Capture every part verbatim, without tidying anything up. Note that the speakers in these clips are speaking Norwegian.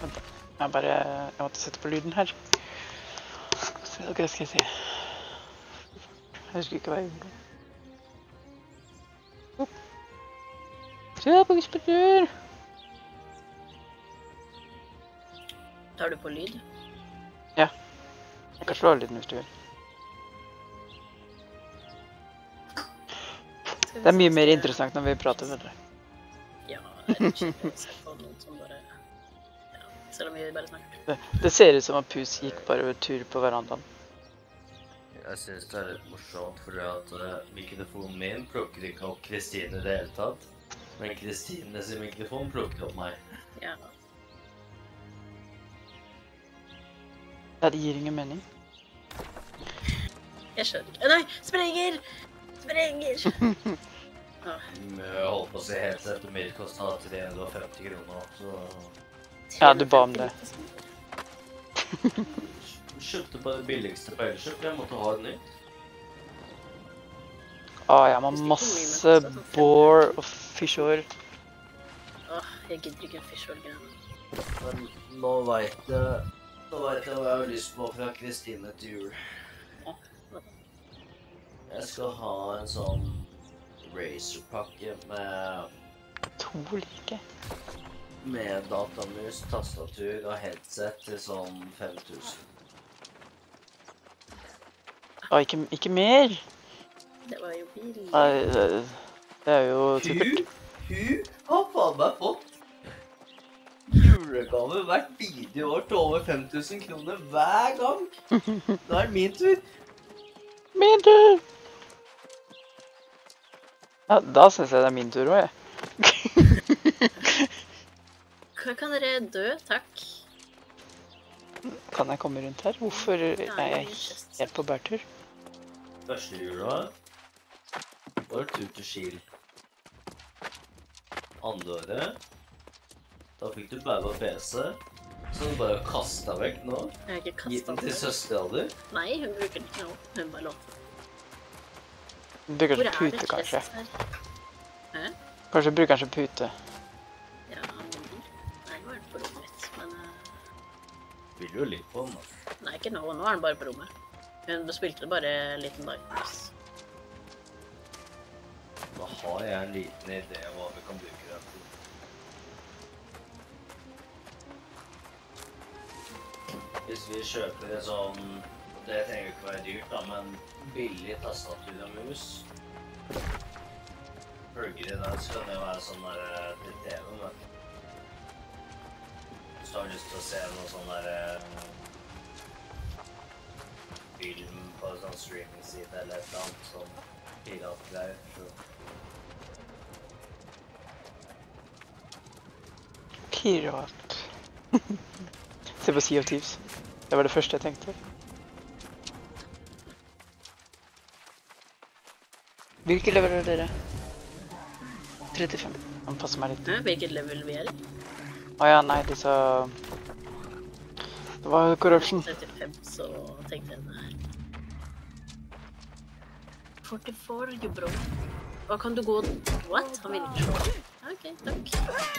Vent da. Jeg bare... Jeg måtte sette på lyden her. Så dere skal se. Jeg husker ikke hva jeg gjorde. Opp. Se på Gispertur! Tar du på lyd? Ja. Jeg kan slå lyden hvis du vil. Det er mye mer interessant når vi prater med dere. Ja, det er kjipt å se på noen som bare... Ja, selv om vi bare snakker. Det, det ser ut som at Pus gikk bare over tur på verandaen. Jeg synes det er litt morsomt, fordi at uh, mikrofonen min plukker ikke opp Kristine i det hele tatt. Men Kristine sin mikrofon plukker opp meg. Ja. Ja, det gir ingen mening. Jeg skjønner ikke. Nei, sprenger! Sprenger! Ah. Jeg holdt på å se helt etter mitt kostet tre hundre og femti kroner, så... Ja, du ba om det. Kjøpte på det billigste på Elkjøp, jeg måtte ha et nytt. Å, jeg har masse boar og fishår. Åh, jeg gidder ikke fishhole-greiene. Men nå vet jeg... Nå vet jeg hva jeg har lyst på fra Kristine til jul. Jeg skal ha en sånn Razer-pakke med... To like. Med datamus, tastatur og headset til sånn fem tusen. Å, ikke, ikke mer! Det var jo billig. Nei, det, det er jo sikkert. Hun, hun har faen meg fått julegave hvert bidige år til over fem tusen kroner hver gang. Nå er det min tur. Min tur! Ja, da synes jeg det er min tur også, jeg. Kan dere dø, takk? Kan jeg komme rundt her? Hvorfor er jeg helt på bærtur? Første jula var tur til Skil. Andre året, da fikk du bare P C, så du bare kastet vekk nå. Jeg har ikke Gitt den kastet til den. søstera di. Nei, hun bruker den ikke nå. Hun bare låter. Bruker Hvor kanskje er det pute, kanskje. chest her? Hæ? Kanskje bruker kanskje pute. Ja, han vil. Nei, nå er den på rommet mitt, men... Uh... Vil jo litt på den da. Nei, ikke nå. Nå er den bare på rommet. Hun spilte det bare en liten dag. Da har jeg en liten idé om hva vi kan bruke den til. Hvis vi kjøper en sånn, det trenger jo ikke være dyrt da, men billig tastatur og mus. Plugger i den, så kan det jo være sånn der til T V, men hvis du har lyst til å se noe sånn der film på en sånn streaming-side eller et eller annet sånn piratgreier, så... Pirat. Se på Sea of Thieves. Det var det første jeg tenkte. Hvilke level er dere? trettifem. Han passer meg litt. Hæ? Hvilket level vi er i? Å ja, nei, de sa... Det var corruption. trettifem, så tenkte jeg nei. førtifire, jo bro. Hva kan du gå... What? Han vil ikke slå. Ok, takk.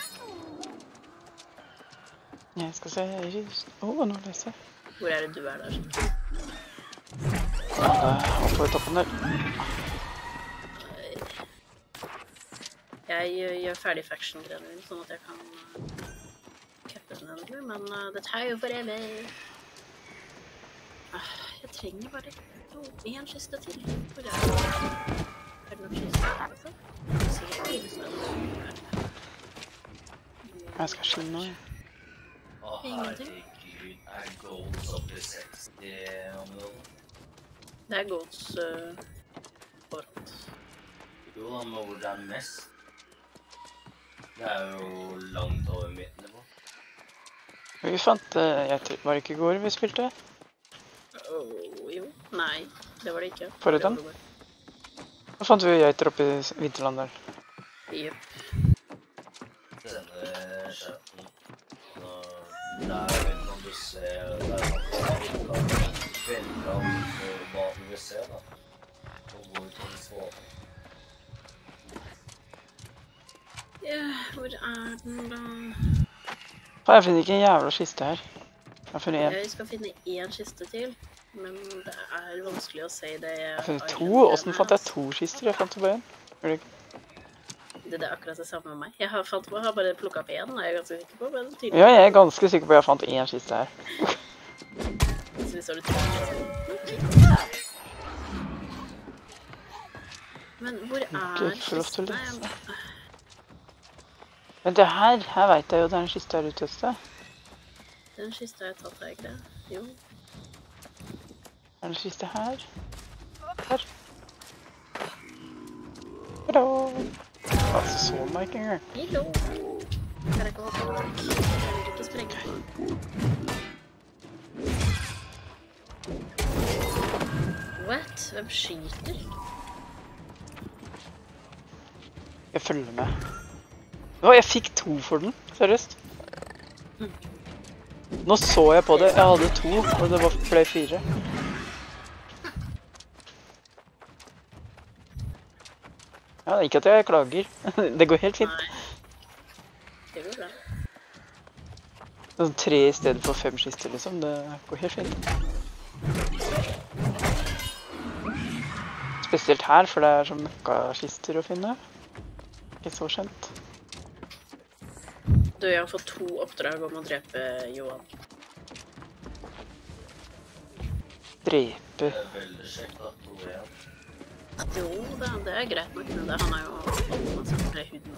Jeg skal se... Åh, oh, nå leser jeg. Hvor er det du er der? Da hopper vi toppen der. Jeg gjør ferdig faction-greiene mine, sånn at jeg kan uh, kuppe den endelig, men uh, det tar jo for evig. Uh, jeg trenger bare oh, en kiste til. Hvor er det? Er det noen kiste til? Sikkert ikke. Jeg skal skinne nå, jeg. Å herregud, er golds oppi seksti området? Det er golds uh, overalt. Jo da, men hvor det er mest? Det er jo langt over mitt nivå. Vi fant, uh, jeg tror, var det ikke i går vi spilte? Oh, jo, nei, det var det ikke. Forrige den? Da fant vi geiter oppe i vinterland der. Jep. Denne chatten, der vet man du ser, der man kan velge om hva du vil se da, og hvor du kan få. Ja, hvor er den da? Jeg finner ikke en jævla kiste her. Jeg har funnet en. Jeg skal finne en kiste til, men det er vanskelig å si det. Jeg har funnet to. Hvordan fant jeg to kister? Jeg fant bare en. Gjør det ikke? Det er akkurat det samme med meg. Jeg har, fant, jeg har bare plukket opp en, og jeg er ganske sikker på, men tydelig. Ja, jeg er ganske sikker på at jeg fant en kiste her. Så vi står det til. Men hvor er kisten? Men det her, her vet jeg jo det er en kiste her ute et sted. Den kiste har jeg tatt, har jeg ikke det? Jo. Er det en kiste her? Her. Hallo! Altså, så meg ikke engang. Hallo! Kan jeg ikke håpe på det? Jeg vil ikke sprenge. What? Hvem skyter? Jeg følger med. Nå, jeg fikk to for den, seriøst. Nå så jeg på det, jeg hadde to, og det var ble fire. Ja, ikke at jeg klager. Det går helt fint. Nei. Det går bra. Sånn tre i stedet for fem kister, liksom. Det går helt fint. Spesielt her, for det er så møkka-kister å finne. Ikke så kjent. Du, jeg har fått to oppdrag om å drepe Johan. Drepe. Det er veldig kjekt at du er her. Jo, det, det er greit nok, men det, han er jo masse med huden.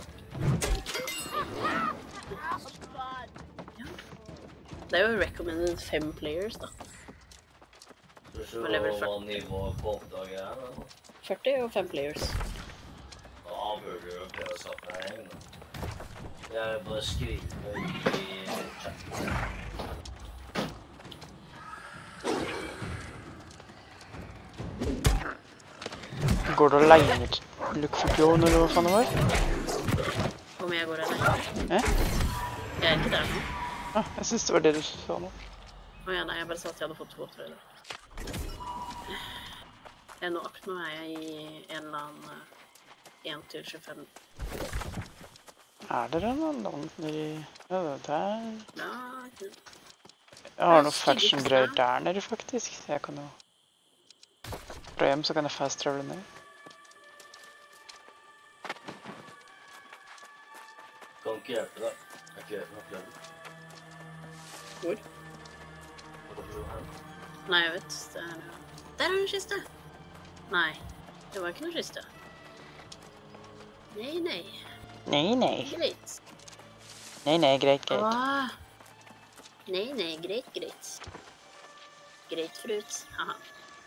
Ja. Det er jo recommended fem players, da. Du ser hva nivået på oppdaget er, da. førti og fem players. Da burde du jo prøve å satt deg hjem, da. Jeg bare skriver i chatten. Går du og leier Look for Joan, eller hva faen det var? Om jeg går alene? Eh? Jeg er ikke der nå. Ja, jeg synes det var det du sa nå. Åja, nei, jeg bare sa at jeg hadde fått to oppdrag. Jeg nå, nå er jeg i en eller annen en til tjuefem. Er det en annen nede i... Ja, det der... Ja, ikke. Jeg har noen faction-greier der nede, faktisk. Jeg kan jo... Fra hjem så kan jeg fast-travele ned. Kan ikke hjelpe deg. Jeg kan hjelpe nok level. Hvor? Hvor er du hen? Nei, jeg vet. Det er... Der er en kiste! Nei, det var ikke noen kiste. Nei, nei. Nei, nei. Greit. Nei, nei, greit, greit. Åh. Nei, nei, greit, greit. Grapefruit, haha.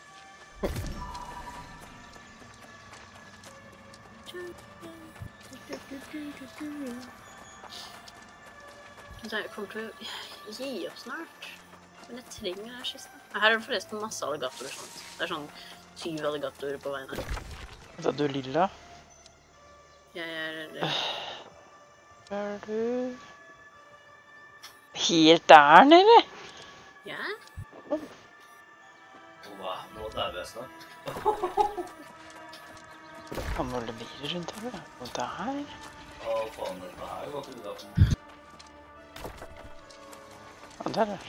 Jeg kommer til å gi opp snart. Men jeg trenger den kisten. Her er det forresten masse alligatorer sånt. Det er sånn tyve alligatorer på veien her. Da du er lilla? Jeg er... Er du... Helt der nede? Ja? Wow, nå der er jeg snart. Han må levere rundt her, da. Og der? Å, faen, dette her går ikke bra. Og der er.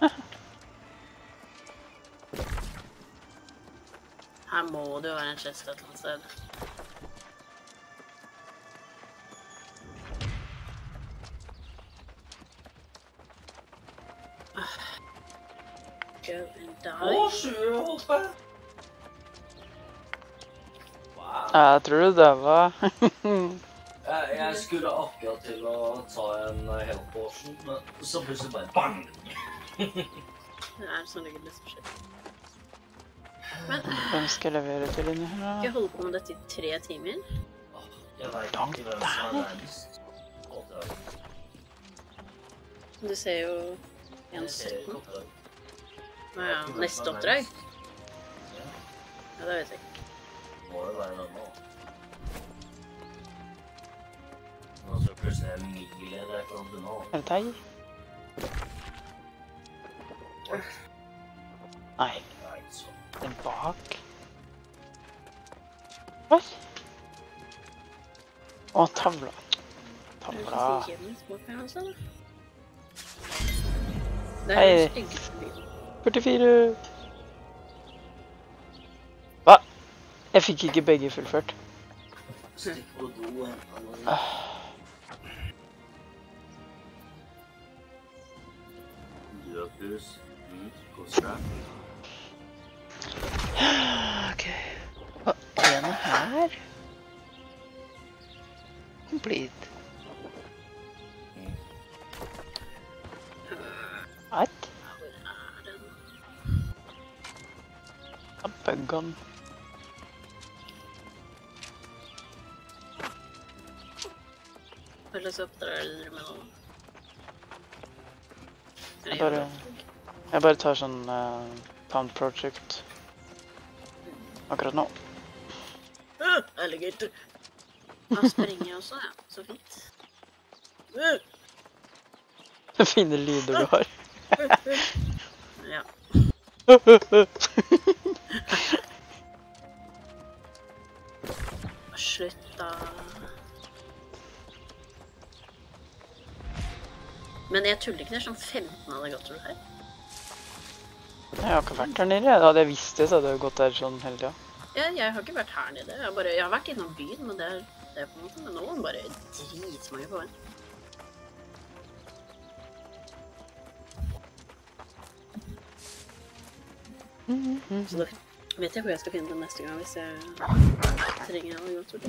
Her må det jo være en chest et eller annet sted. Go and die. Å, sjøhoppe! Wow. Jeg tror du døva. Jeg, jeg skulle akkurat til å ta en health potion, men så plutselig bare bang! Det er sånn det liksom skjer. Men Hvem skal jeg levere til inni her, da? jeg holder på med dette i tre timer. Jeg vet ikke hvem som er nærmest. Du ser jo en Jeg ser ikke sytten. oppdrag. Nå ja, neste oppdrag. Ja, Ja, det vet jeg ikke. må jo være noe nå. Nå så plutselig er mil eller et eller annet nå. Er det deg? Nei, Nei, så. den bak. Hva? Å, tavla. Tavla. Hjemme bak meg, altså, da. Det er Hei. en styggeste bil. førtifire. Hva? Jeg fikk ikke begge fullført. Stikk på do. Løpus. Ut. Koster deg. Ok. Hva er det her? Complete. What? Hvor er den? A bug-on. Hva slags oppdrag er det dere med nå? Jeg bare, jeg bare tar sånn uh, Town Project akkurat nå. Uh, alligator. Da springer jeg også, ja. Så fint. Uh, Fine lyder du har. ja. Slutt da. Men jeg tuller ikke, det er sånn femten alligatorer her. Jeg har ikke vært der nede. Da hadde jeg visst det, så hadde jeg gått der sånn hele tiden. Ja, jeg har ikke vært her nede. Jeg har, bare, jeg har vært innom byen, men det er, det er på en måte. Men nå er det bare dritmange på veien. Så da vet jeg hvor jeg skal finne den neste gang hvis jeg trenger en alligator.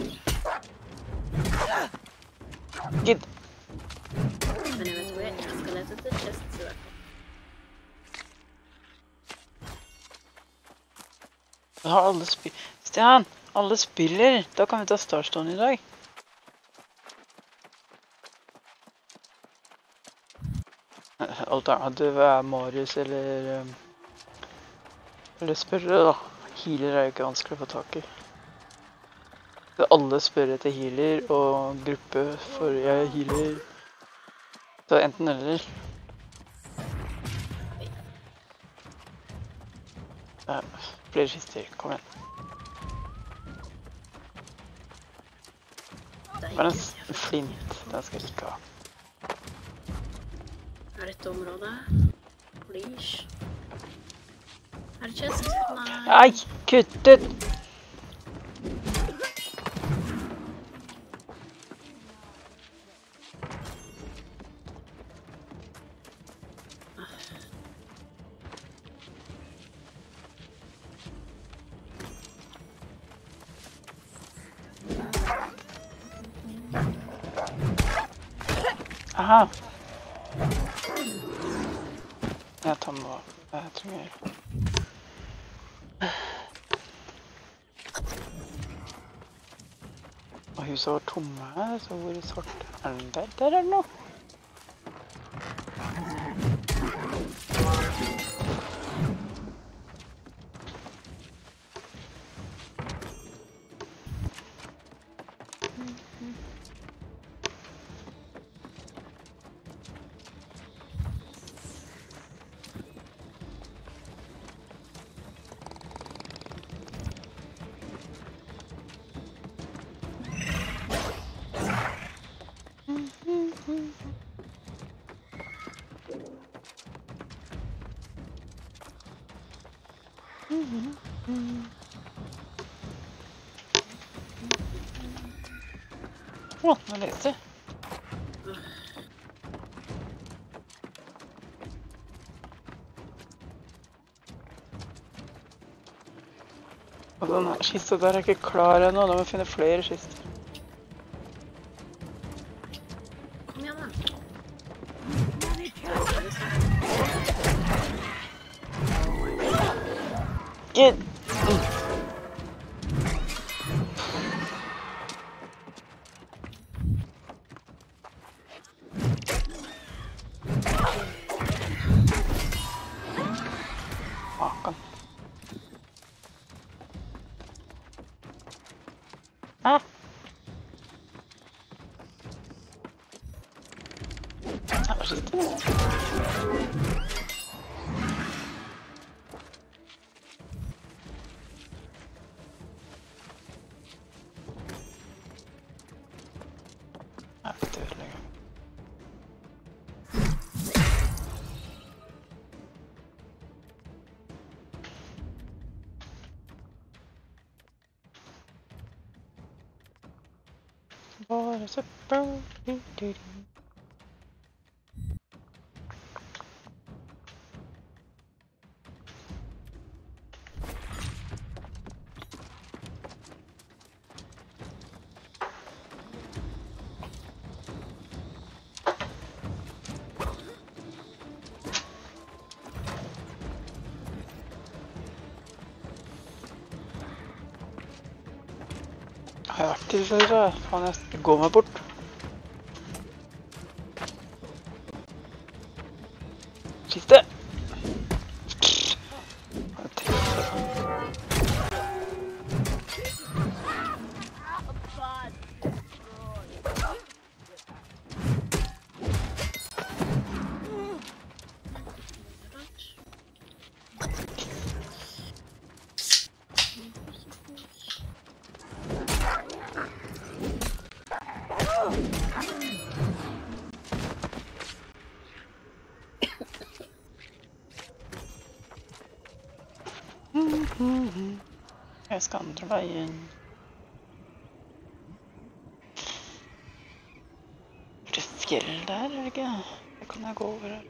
Gidd. Men jeg vet hvor jeg ikke skal lete etter chests i hvert fall. Da har alle spi... Stian, alle spiller. Da kan vi ta Starstone i dag. Alternativ er Marius eller... Um, eller spørre da. Healer er jo ikke vanskelig å få tak i. Så alle spør etter healer, og gruppe for jeg healer. Så enten eller. Ja, flere kister, kom igjen. Bare en flint, den skal jeg ikke ha. Er dette området? Please. Er det chest? Nei. Nei, kutt ut! Aha. Jeg tar med hva jeg trenger. Og huset var tomme her, så hvor er svart? Er den der? Der er den nå. Å, nå leser jeg. Og den kista der er ikke klar ennå, da må vi finne flere kister. Kom igjen da. Gidd! Makan. Ah! Her var skitten. Jeg vet ikke lenger. There's a bird. Doo -doo -doo. Har jeg vært til før? Faen, jeg går meg bort. Siste! Jeg skal andre veien. Det er fjell der, er det ikke? Det kan jeg gå over her.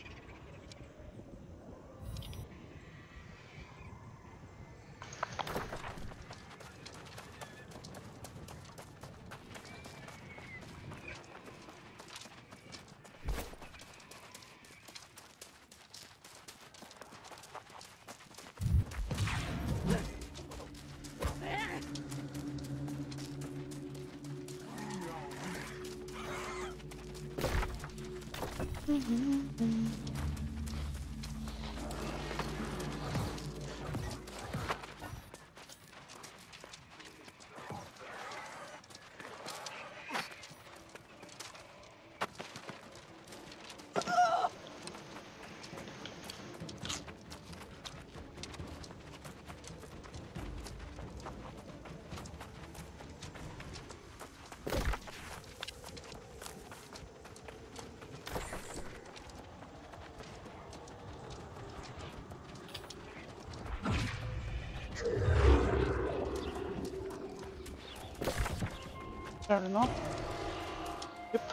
Er det nå? Jupp.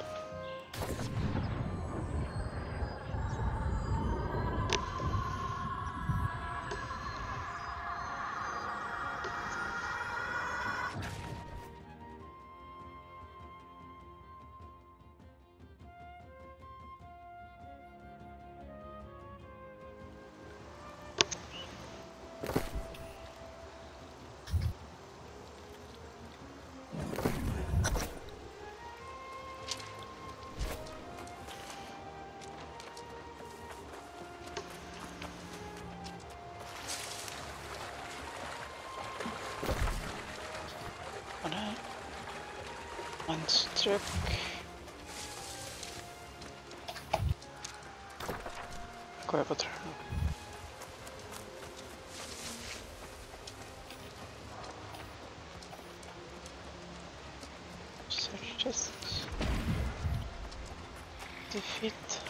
Monstrøk. Går jeg på trærne? Search chest. Defeat.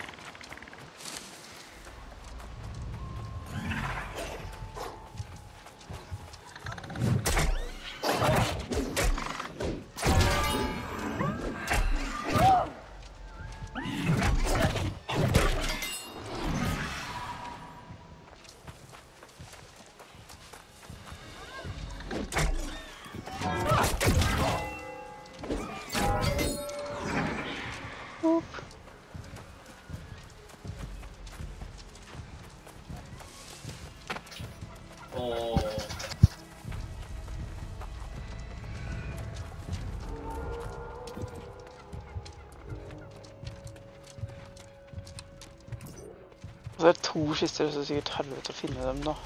Det er to kister, så det er sikkert helvete å finne dem da.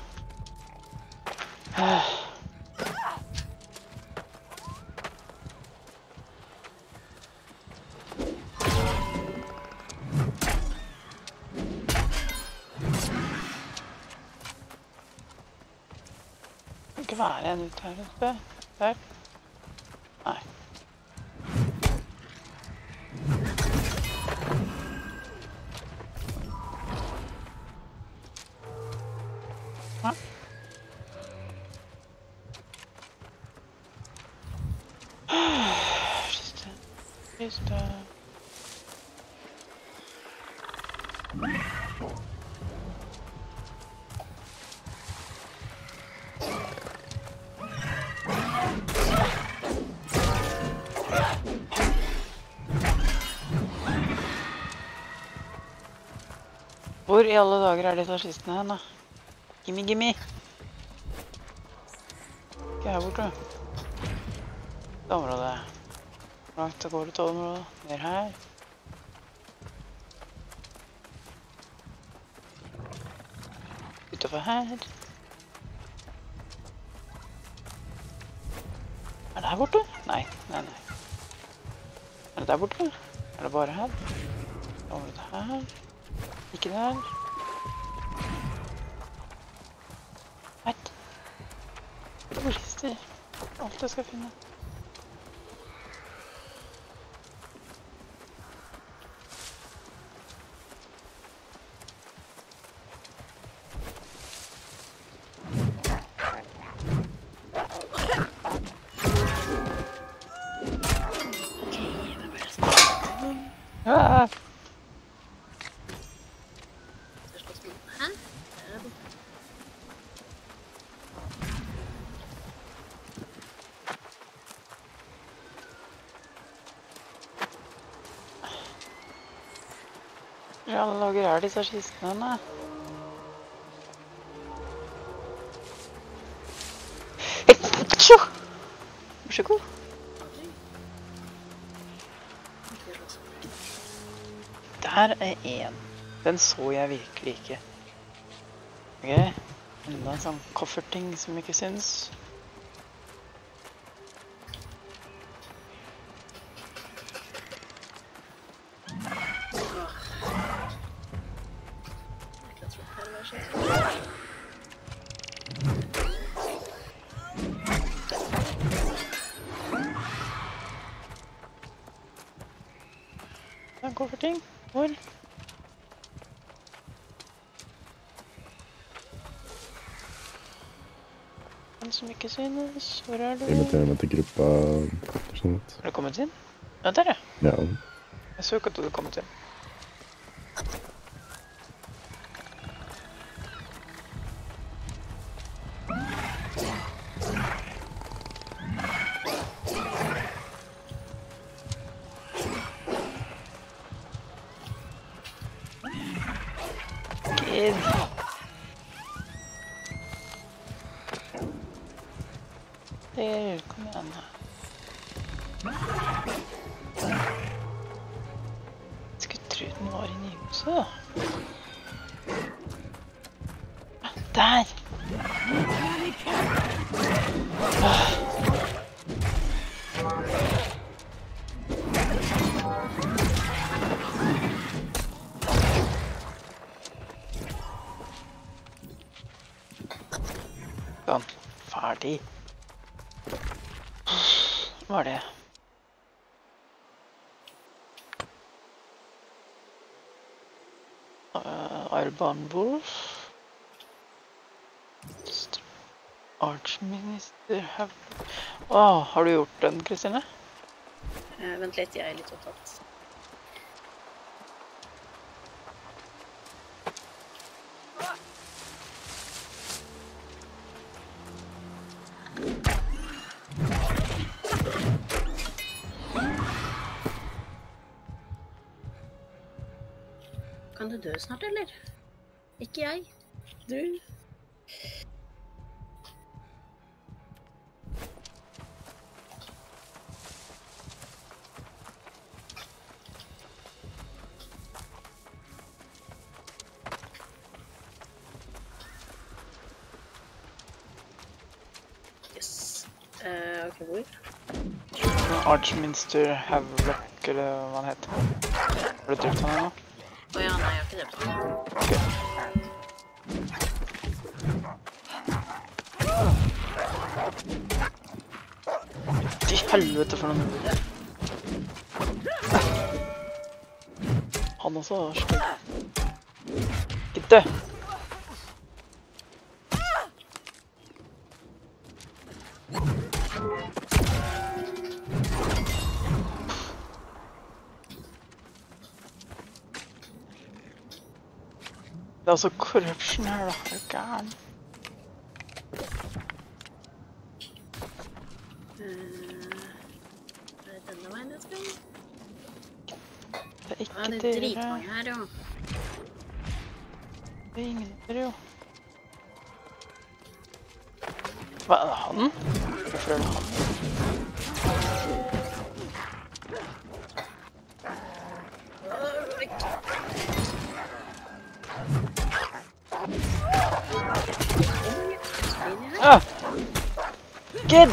Det kan ikke være en ut her oppe. Der. Nei. kiste. Hvor i alle dager er disse kistene hen da? Gimme, gimme! Ikke her borte. Det området. Langt det går ut av området. Mer her. Utenfor her. Er det her borte? Nei, nei, nei. Er det der borte? Er det bare her? Området her. Ikke der. Hett. Lister. Alt jeg skal finne. Ah! Hva alle lager er disse kistene, da? Tjo! Vær så god. Der er en. Den så jeg virkelig ikke. Ok, enda en sånn kofferting som ikke syns. En kofferting? Hvor? Den som ikke synes. Hvor er du? Inviterer meg til gruppa. Sånn. Har du kommet inn? Ja, der ja. Ja. Jeg så ikke at du hadde kommet inn. Kid. Der, kom igjen da. Skulle tro den var inne i huset da. Ah, der! Ah. Sånn, ferdig. Hva er det? Uh, Arbanbol. Archminister have... Åh, har du gjort den, Kristine? Eh, vent litt, jeg er litt opptatt. Kan du dø snart, eller? Ikke jeg. Du. Yes. Uh, ok, hvor? Archminster Havelock, eller hva han heter. Har du drept han ennå? Å ja, nei, jeg har ikke drept han. Ok. Til helvete for noen. Han også var stygg. Ikke dø! Det er også corruption her da, er du gæren? Er det denne veien jeg skal? Det er Ja, ikke det er dere. dritmange her, jo. Det er ingen av dere, jo. Hva er det han? Hvorfor er det han? Ah! Kid!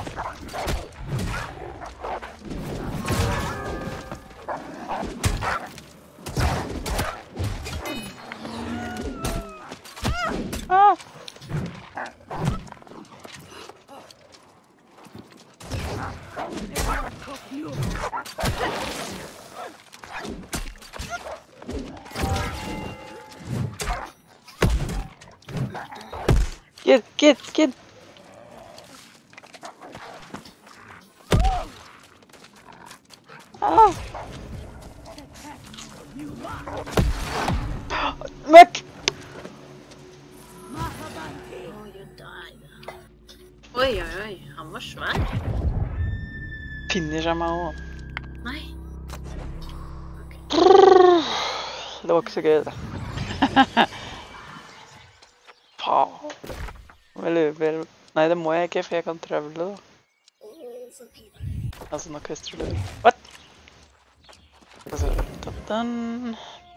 Ah! Kid, kid, kid! Ah! Møkk! Oh, you died. Oi, oi, oi. Han var svær. Finner seg meg også. Nei. Det var ikke så gøy, det. Faen. Vel, vel. Nei, det må jeg ikke, for jeg kan travle, da. Altså, nå kvester du. What? Altså, ta den.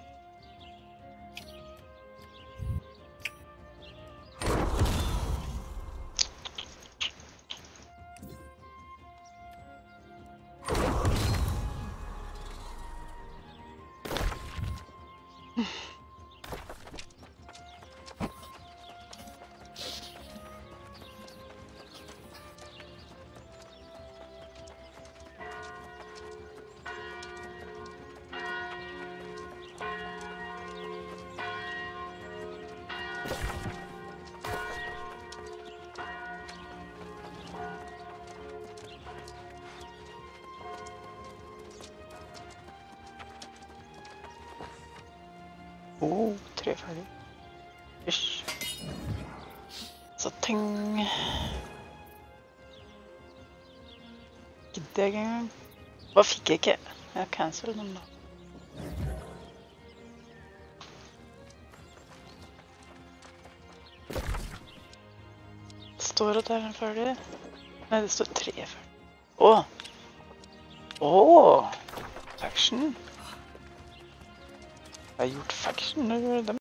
Oh, tre ferdig. Ish. Så ting. Gidder jeg ikke engang. Hva fikk jeg ikke? Jeg cancelet dem da. Det står at det er ferdig. Nei, det står tre ferdig. Åh! Åh! Faction. Jeg har gjort faction, eller dem?